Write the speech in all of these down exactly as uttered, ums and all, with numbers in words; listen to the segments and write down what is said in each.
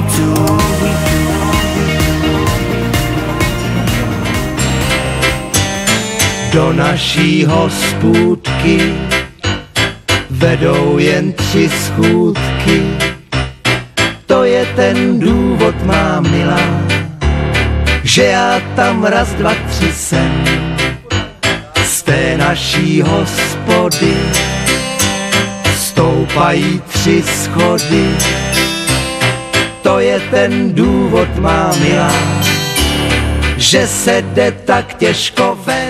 too. Do naší hospůdky vedou jen tři schůdky. To je ten důvod, má milá, že já tam raz, dva, tři jsem. Z té naší hospody stoupají tři schody. To je ten důvod, má milá, že se jde tak těžko ven.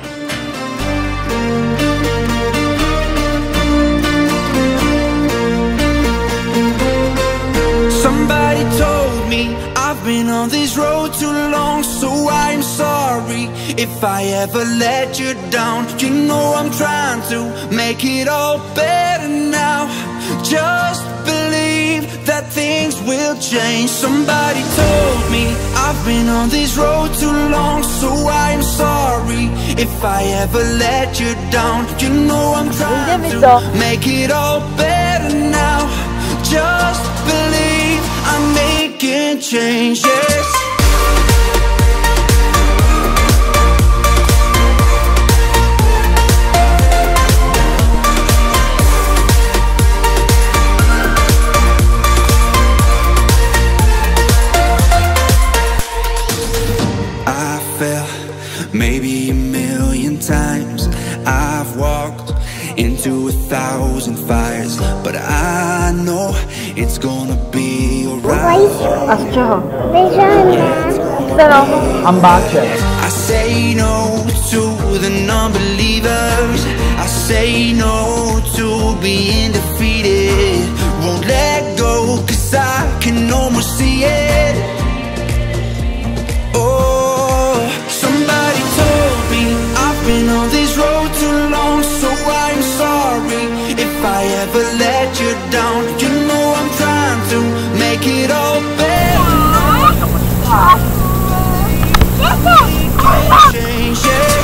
Somebody told me I've been on this road too long, so I'm sorry if I ever let you down. You know I'm trying to make it all better now. Just believe that things will change. Somebody told me I've been on this road too long, so I'm sorry if I ever let you down. You know I'm trying to make it all better now. Just believe I'm making changes. I fell maybe a million times. I've walked into a thousand fires, but I know it's gonna be alright. A z čeho? I say no to the non-believers. I say no to being defeated. Won't let go, cause I can almost see it. Oh, somebody told me I've been on this road too long, so I'm sorry if I ever let you down. You know I'm trying to make it all better now. Changes.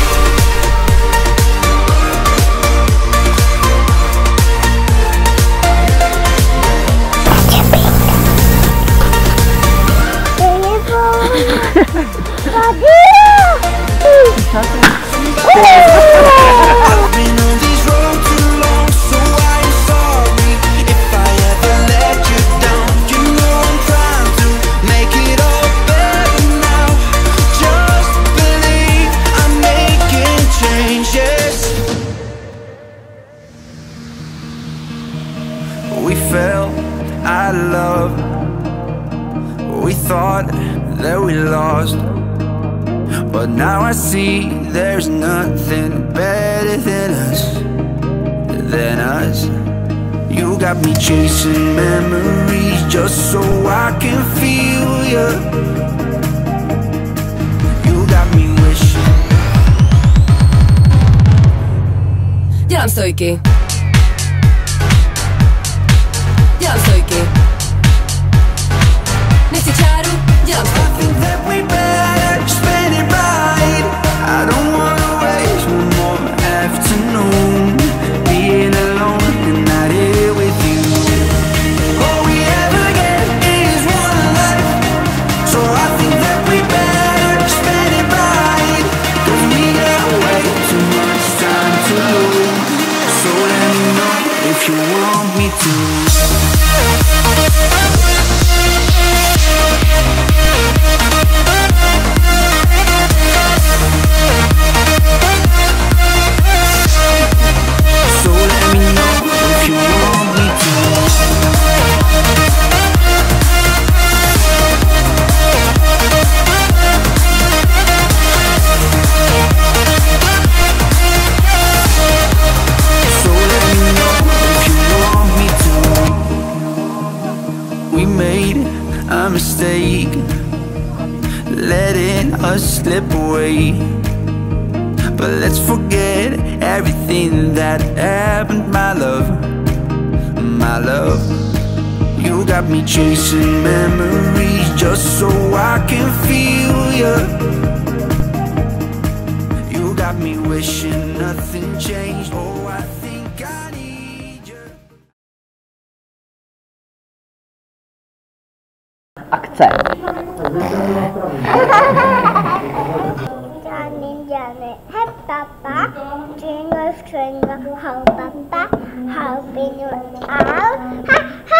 I've been on this road too long, so I'm sorry if I ever let you down. You know I'm trying to make it all better now. Just believe I'm making changes. We fell out of love. We thought that we lost, but now I see there's nothing better than us, than us. You got me chasing memories just so I can feel you. You got me wishing. Dělám stojky. Dělám stojky. Nechci čáru, dělám stojky. I think that we better spend it right. I don't wanna waste one more afternoon being alone and not here with you. All we ever get is one life, so I think that we better spend it right. Cause we got way too much time to lose. So let me know if you want me to. A mistake, letting us slip away. But let's forget everything that happened, my love, my love. You got me chasing memories just so I can feel you. You got me wishing nothing changed. Oh, I think I need Chce. Johnny, Johnny, hey Papa, Jingle, Stringle, how Papa, how big you are, ha, ha.